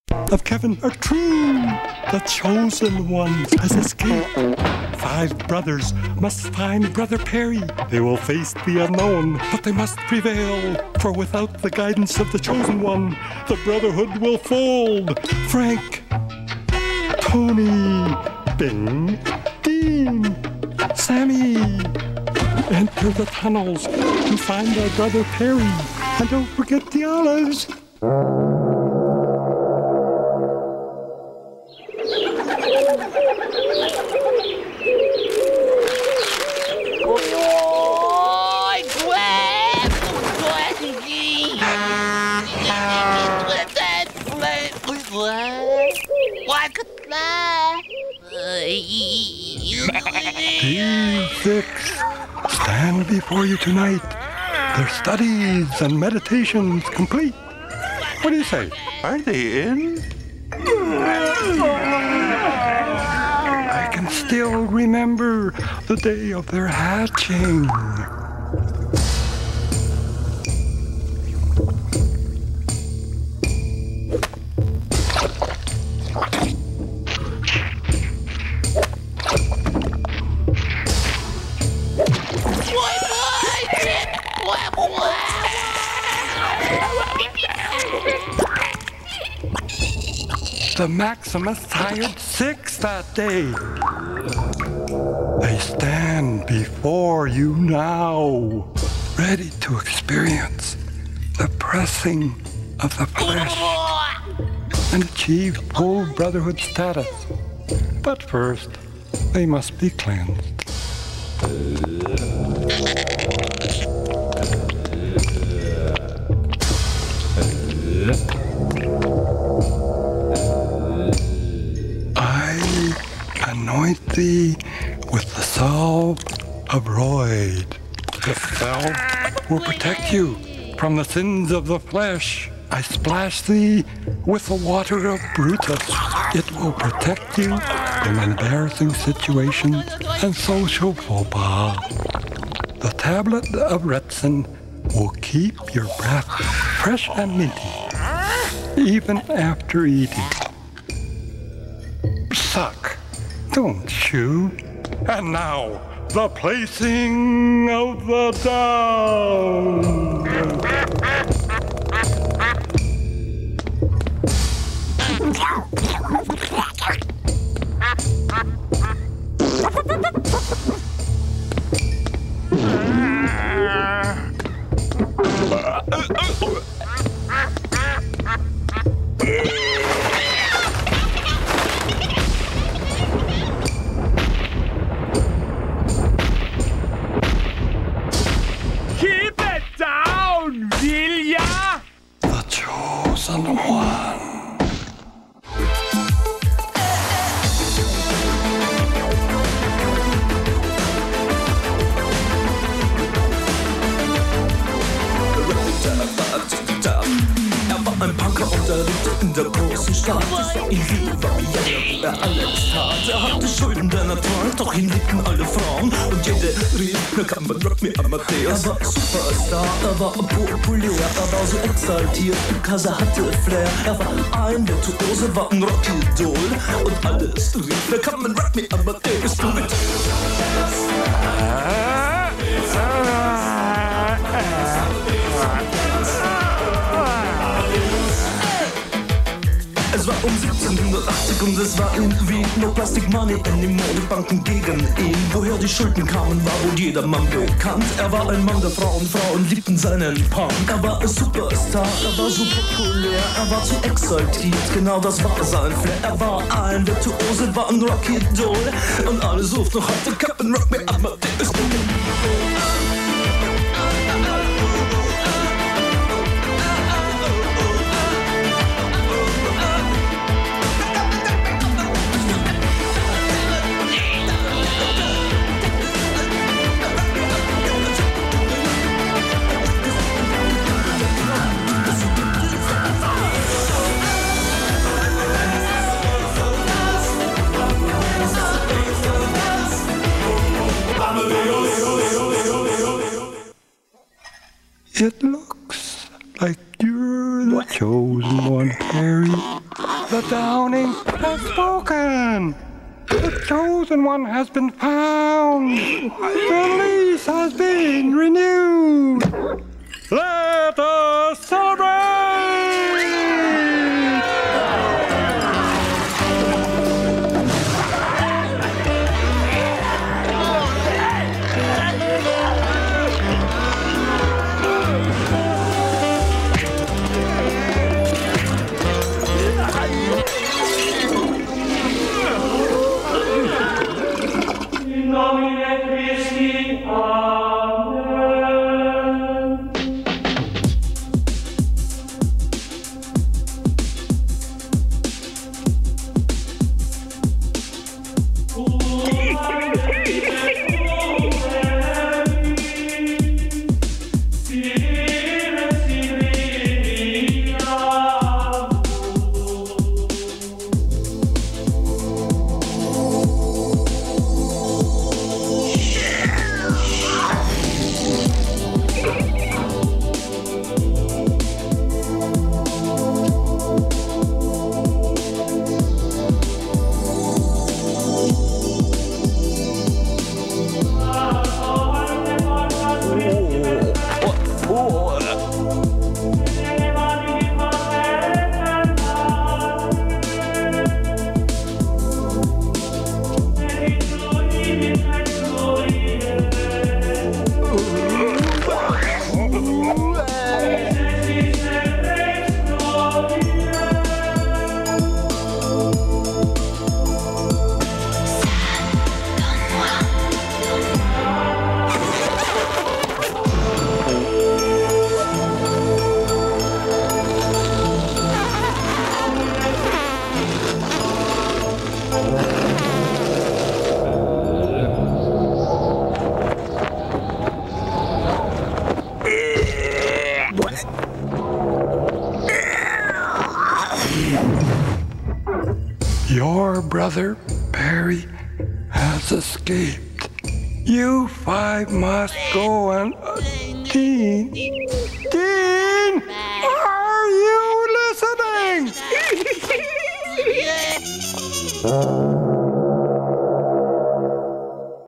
of Kevin are true. The chosen one has escaped. 5 brothers must find Brother Perry. They will face the unknown, but they must prevail. For without the guidance of the chosen one, the brotherhood will fold. Frank, Tony, Bing, Dean, Sammy. Enter the tunnels to find our Brother Perry. And don't forget the olives. These 6 stand before you tonight, their studies and meditations complete. What do you say? Are they in? I can still remember the day of their hatching. The Maximus hired 6 that day. They stand before you now, ready to experience the pressing of the flesh and achieve full brotherhood status. But first, they must be cleansed. Anoint thee with the salve of Royd. This salve will protect you from the sins of the flesh. I splash thee with the water of Brutus. It will protect you from embarrassing situations and social faux pas. The tablet of Retsin will keep your breath fresh and minty, even after eating. Suck. Don't chew. And now, the placing of the down. The chosen one. Ein Punker und er lebte in der großen Stadt. Es war ihm wie wie alles tat. Hatte Schulden der Natur, doch ihn liebten alle Frauen. Und jede rief, na kann man Rock me Amadeus. Er war Superstar, er war populär, er war so exaltiert, because er hatte Flair. Er war ein Virtuose, war ein Rockidol. Und alles rief, na kann man Rock me Amadeus. Du mit Es war um 1780 und es war irgendwie no Plastic Money in den Modebanken gegen ihn. Woher die Schulden kamen, war wohl jedermann bekannt. Er war ein Mann der Frauen, Frauen liebten seinen Punk. Er war ein Superstar, er war so populär, er war zu exaltiert, genau das war sein Flair. Er war ein Virtuose, war ein Rockidol und alle suchten noch heute Captain Rock me Amadeus. It looks like you're the chosen one, Harry. The Downing has spoken. The chosen one has been found. The lease has been renewed. Let us celebrate! Your brother, Barry, has escaped. You five must go and... Dean!